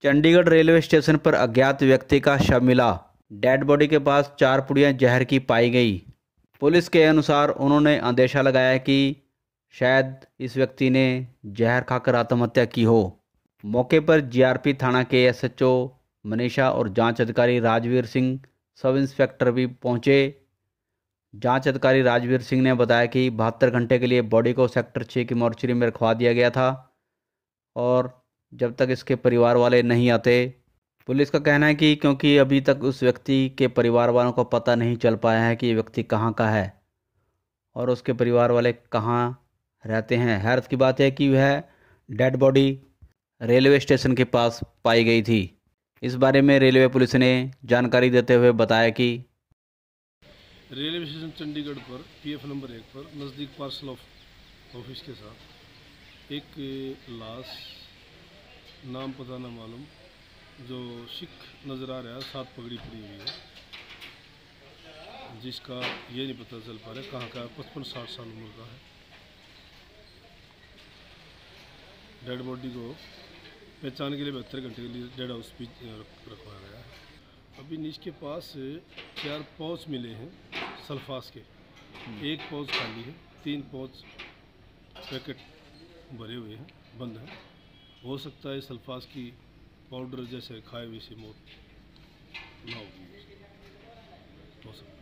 Chandigarh railway station पर अज्ञात व्यक्ति का शव मिला। डेड बॉडी के पास 4 पुड़ियां जहर की पाई गई। पुलिस के अनुसार उन्होंने अंदेशा लगाया कि शायद इस व्यक्ति ने जहर खाकर आत्महत्या की हो। मौके पर जीआरपी थाना के एसएचओ मनीषा और जांच अधिकारी राजवीर सिंह, सब इंस्पेक्टर भी पहुंचे। जांच अधिकारी राजवीर सिंह ने बताया कि 72 घंटे के लिए बॉडी को सेक्टर 6 की मॉर्चरी में रखवा दिया गया था और जब तक इसके परिवार वाले नहीं आते। पुलिस का कहना है कि क्योंकि अभी तक उस व्यक्ति के परिवार वालों को पता नहीं चल पाया है कि ये व्यक्ति कहाँ का है और उसके परिवार वाले कहाँ रहते हैं। हैरत की बात है कि वह डेड बॉडी रेलवे स्टेशन के पास पाई गई थी। इस बारे में रेलवे पुलिस ने जानकारी देते हुए बताया कि रेलवे स्टेशन चंडीगढ़ पर पीएफ नंबर 1 पर नज़दीक पार्सल ऑफिस के साथ एक लाश, नाम पता न मालूम, जो सिख नज़र आ रहा है, 7 पगड़ी पड़ी हुई है, जिसका ये नहीं पता चल पा रहा कहाँ का है। 55-60 साल उम्र का है। डेड बॉडी को पहचान के लिए 72 घंटे के लिए डेड हाउस भी रखवाया गया है। अभी नीच के पास 4 पाउच मिले हैं सल्फास के। 1 पाउच खाली है, 3 पाउच पैकेट भरे हुए हैं, बंद हैं। हो सकता है सल्फास की पाउडर जैसे खाए हुए से मौत ना हो सकता है।